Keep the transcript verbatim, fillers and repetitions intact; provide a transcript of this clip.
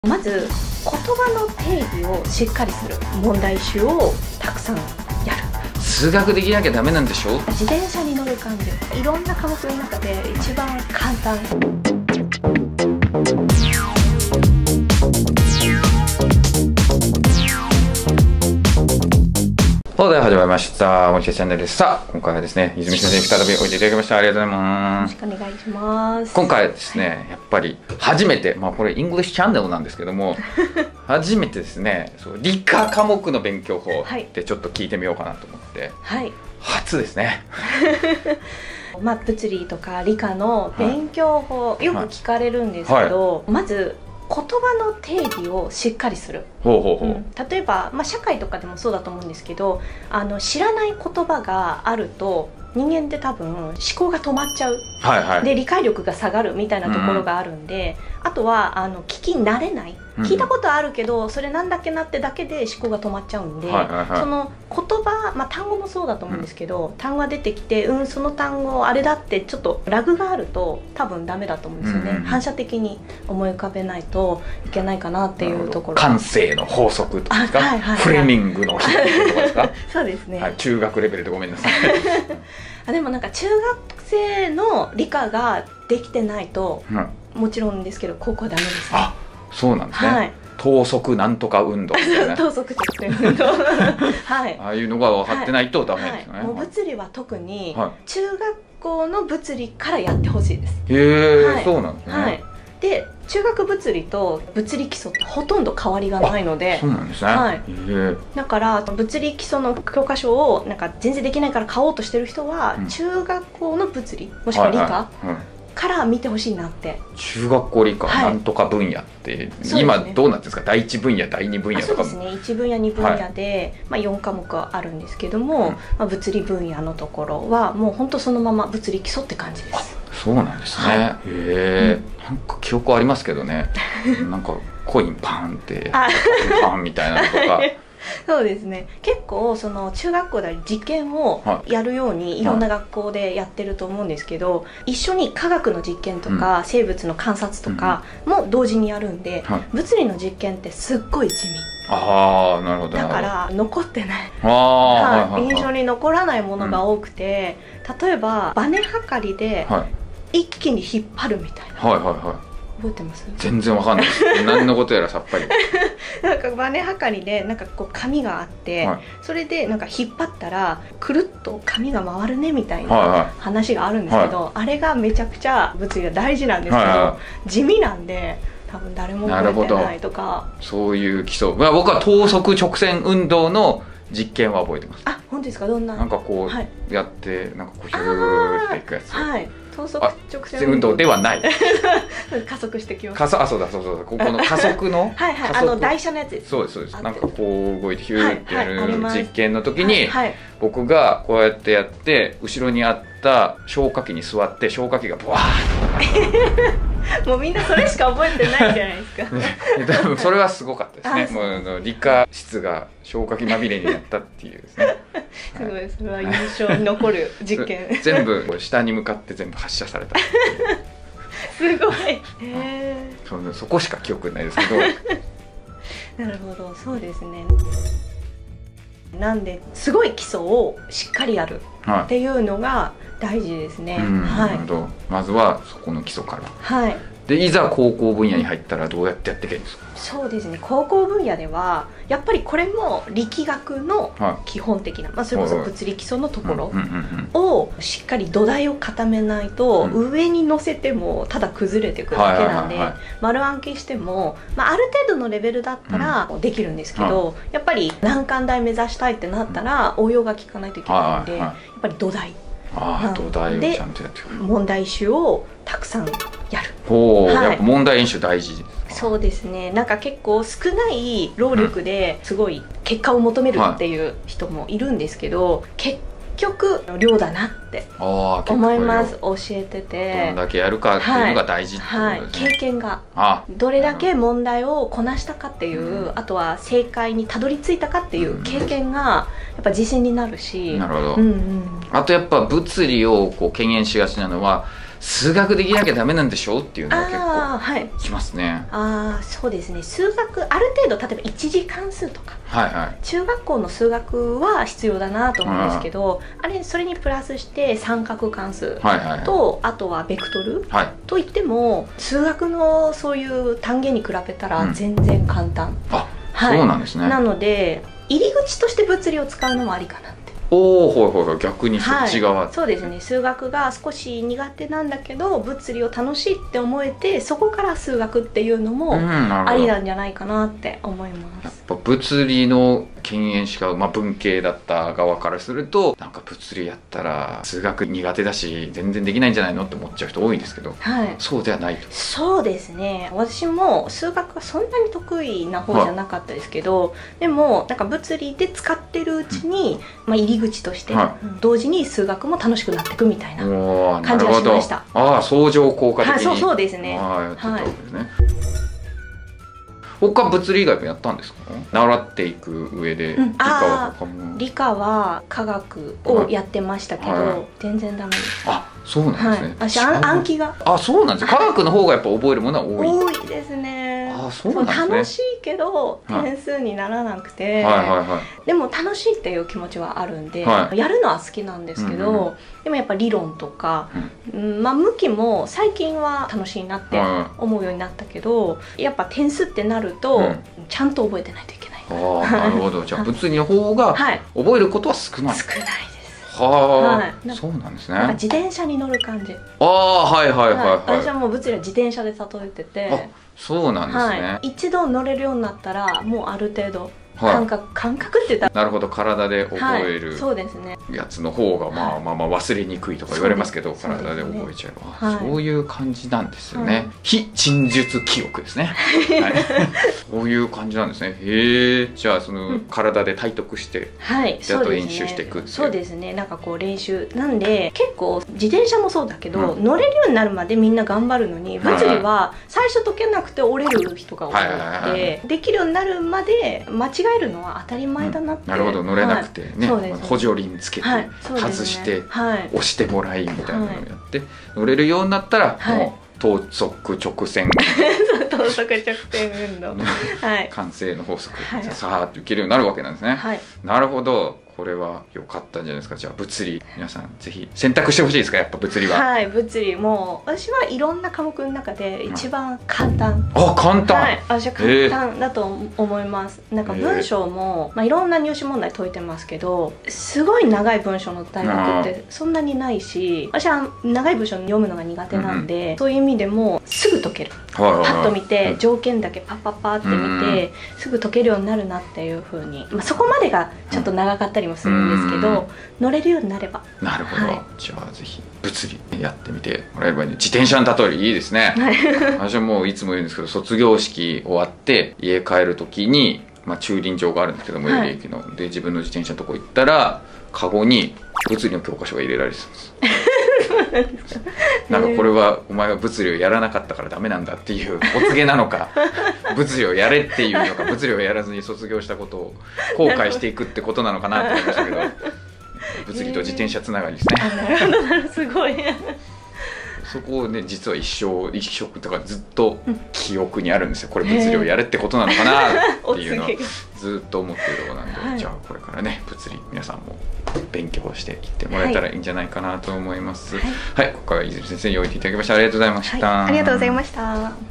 まず言葉の定義をしっかりする、問題集をたくさんやる。 数学できなきゃダメなんでしょ。 自転車に乗る感じ、いろんな科目の中で一番簡単。 はい、始まりました。森下チャンネルです。さあ、今回はですね、泉先生に再びおいでいただきました。ありがとうございます。 よろしくお願いします。 今回はですね、やっぱり初めて、まあこれイングリッシュチャンネルなんですけども、初めてですね、そう理科科目の勉強法ってちょっと聞いてみようかなと思って、 はい、 初ですね。 まあ物理とか理科の勉強法、はい、よく聞かれるんですけど、はい、まず言葉の定義をしっかりする。 ほうほうほう、うん、 例えば、まあ、社会とかでもそうだと思うんですけど、あの知らない言葉があると人間って多分思考が止まっちゃう、 はいはい、で理解力が下がるみたいなところがあるんで、うん、あとはあの聞き慣れない、うん、聞いたことあるけどそれなんだっけなってだけで思考が止まっちゃうんで、はいはいはい、その言葉、まあ、単語もそうだと思うんですけど、うん、単語が出てきて、うん、その単語あれだってちょっとラグがあると多分ダメだと思うんですよね、うんうん、反射的に思い浮かべないといけないかなっていうところ。 感性の法則とかですか、はいはいはい、フレミングの法則とかですか。 そうですね、 はい、中学レベルでごめんなさい。 あでもなんか中学生の理科ができてないと、うん、もちろんですけど高校はダメですね。 あ、そうなんですね、はい、等速なんとか運動みたいな等速直線運動はい、 ああいうのが分かってないとダメですね、 はいはい、もう物理は特に中学校の物理からやってほしいです。 へえ、 はい、 そうなんですね、はい、 で中学物理と物理基礎ってほとんど変わりがないので、 そうなんですね、 はい、だから物理基礎の教科書をなんか全然できないから買おうとしてる人は、うん、中学校の物理もしくは理科、はいはいうん、から見てほしいなって。 中学校理科なんとか分野って、はい、今どうなってるんですか。第一分野第二分野とか。 そうですね、いち分野に分野で、はい、まあ、よん科目あるんですけども、うん、まあ、物理分野のところはもう本当そのまま物理基礎って感じです。 そうなんですね、はい、へえ、うん、なんか記憶ありますけどね。なんかコインパンってパンみたいなのとか。 そうですね、結構その中学校で実験をやるようにいろんな学校でやってると思うんですけど、はい、一緒に科学の実験とか、うん、生物の観察とかも同時にやるんで、うん、物理の実験ってすっごい地味。 ああ、なるほど。 だから残ってない、はい、印象に残らないものが多くて、うん、例えばバネ測りで一気に引っ張るみたいな、 はいはいはい、 覚えてます？ 全然わかんないです。何のことやらさっぱり。 なんかバネ測りでなんかこう紙があって、はい、それでなんか引っ張ったらくるっと紙が回るねみたいな話があるんですけど、はいはい、あれがめちゃくちゃ物理が大事なんですけど、はいはい、地味なんで多分誰も覚えてないとか。そういう基礎、まあ、僕は等速直線運動の実験は覚えてます。 あ、本当ですか？どんな？ なんかこうやって、はい、なんかこうヒューっていくやつ。 はい、等速直線運動ではない。 加速してきます。 加速、あ、そうだそうそう、ここの加速のはいはい、あの台車のやつです。 そうですそうです。なんかこう動いてヒューってやる実験の時に、僕がこうやってやって後ろにあった消火器に座って消火器がブワーッ。 もうみんなそれしか覚えてないじゃないですか。 多分それはすごかったですね。もうあの理科室が消火器まみれになったっていうですね。 すごい、それは印象に残る実験。 全部下に向かって全部発射された。 すごい。へそ, そこしか記憶ないですけど。 なるほど、そうですね。なんですごい基礎をしっかりやるっていうのが大事ですね。 はい。なるほど。まずはそこの基礎から。 はい。 でいざ高校分野に入ったらどうやってやっていけるんですか？ そうですね、高校分野ではやっぱりこれも力学の基本的な、はい、まあ、それこそ物理基礎のところをしっかり土台を固めないと、うん、上に乗せてもただ崩れていくだけなんで、丸暗記しても、まあ、ある程度のレベルだったらできるんですけど、うん、やっぱり難関大目指したいってなったら応用が効かないといけないので、やっぱり土台。 ああ、土台をちゃんとやってくる。 問題集をたくさんやる。 ほう、はい、やっぱ問題演習大事。 そうですね、なんか結構少ない労力ですごい結果を求めるっていう人もいるんですけど、はい、結局量だなって思います。教えててどんだけやるかっていうのが大事ってことですね。はいはい、 経験がどれだけ問題をこなしたかっていう、うん、あとは正解にたどり着いたかっていう経験がやっぱ自信になるし。 なるほど、うんうん、あとやっぱ物理をこう敬遠しがちなのは数学できなきゃダメなんでしょうっていうのが結構きますね。 ああ、そうですね。数学ある程度例えば一次関数とか、 はいはい、 中学校の数学は必要だなと思うんですけど、あれそれにプラスして三角関数と、はいはいはい、あとはベクトル、はい、といっても数学のそういう単元に比べたら全然簡単、うん、 あ、はい、そうなんですね。 なので入り口として物理を使うのもありかなって。 おお、ほいほい、逆にそっち側、はい、 そうですね。数学が少し苦手なんだけど物理を楽しいって思えて、そこから数学っていうのもありなんじゃないかなって思います。 やっぱ物理の敬遠しか、まあ、文系だった側からすると、なんか物理やったら数学苦手だし全然できないんじゃないのって思っちゃう人多いんですけど、はい、そうではないと。 そうですね。私も数学はそんなに得意な方じゃなかったですけど、はい、でもなんか物理で使ってるうちに、うん、まあ、入り口として、はい、同時に数学も楽しくなっていくみたいな感じがしました。 ああ、相乗効果的に、 はい、そうそうですね。 ああ、やってたわけですね。はい、他物理以外もやったんですか？習っていく上で、うん、理科は他も。 理科は科学をやってましたけど、はい、全然ダメです。 あ、そうなんですね。はい、 私暗記が。 あ、そうなんです。科学の方がやっぱ覚えるものは多い。 多いですね。あ、そうなんですね。楽しいけど点数にならなくて、はいはいはいはい、でも楽しいっていう気持ちはあるんで、はい、やるのは好きなんですけど、うんうん、でもやっぱ理論とか、うん、まあ向きも最近は楽しいなって思うようになったけど、やっぱ点数ってなると、うん、ちゃんと覚えてないといけない。 ああ、なるほど。じゃあ物理の方が覚えることは少ない。 少ないです。 はあ、はい、そうなんですね。 なんか自転車に乗る感じ。 ああ、はいはいはいはい。 私はもう物理は自転車で例えてて。 あ、そうなんですね。 はい、一度乗れるようになったらもうある程度感覚、はい、感覚って言ったら、 なるほど、体で覚える、 はい、そうですね、 やつの方がまあまあまあ忘れにくいとか言われますけど、体で覚えちゃう、はい、そういう感じなんですよね、はい、非陳述記憶ですね、はい、そういう感じなんですね。へえ。じゃあその、うん、体で体得して、はい、あと練習していくっていう。 そうですね。なんかこう練習なんで、結構自転車もそうだけど、うん、乗れるようになるまでみんな頑張るのに、物理は最初解けなくて折れる人が多くて、できるようになるまで間違えるのは当たり前だなって、うん、 なるほど。乗れなくてね、はい、補助輪つけて、はい、外して、はい、押してもらいみたいなのをやって、はい、乗れるようになったら、はい、もう等速直線等速直線運動慣性の法則、はい、さーっといけるようになるわけなんですね、はい、なるほど。これは良かったんじゃないですか。じゃあ物理、皆さんぜひ選択してほしいですか？やっぱ物理は。 はい、物理も私はいろんな科目の中で一番簡単、 あ、簡単、 はい、私は簡単だと思います。なんか文章も、まあ、いろんな入試問題解いてますけど、すごい長い文章の大学ってそんなにないし、私は長い文章読むのが苦手なんで、うんうん、そういう意味でもすぐ解ける、パッと見て条件だけパッパッパって見てすぐ解けるようになるなっていうふうに、まあ、そこまでがちょっと長かったりもするんですけど、乗れるようになれば。 なるほど、はい、じゃあぜひ物理やってみてもらえればいいね。自転車の例えいいですね、はい、私はもういつも言うんですけど、卒業式終わって家帰る時に、まあ、駐輪場があるんですけども、最寄り駅の、で自分の自転車のとこ行ったらカゴに物理の教科書が入れられてたんですなんかこれはお前は物理をやらなかったからダメなんだっていうお告げなのか物理をやれっていうのか、物理をやらずに卒業したことを後悔していくってことなのかなと思いましたけど物理と自転車つながりですね。 なるほど、なるほど、すごいそこをね、実は一生一生とかずっと記憶にあるんですよ。これ物理をやれってことなのかなっていうのはずっと思ってるところなんで、はい、じゃあこれからね物理皆さんも勉強していってもらえたらいいんじゃないかなと思います。はい、はい、ここから泉先生においていただきました。ありがとうございました。 はい、ありがとうございました。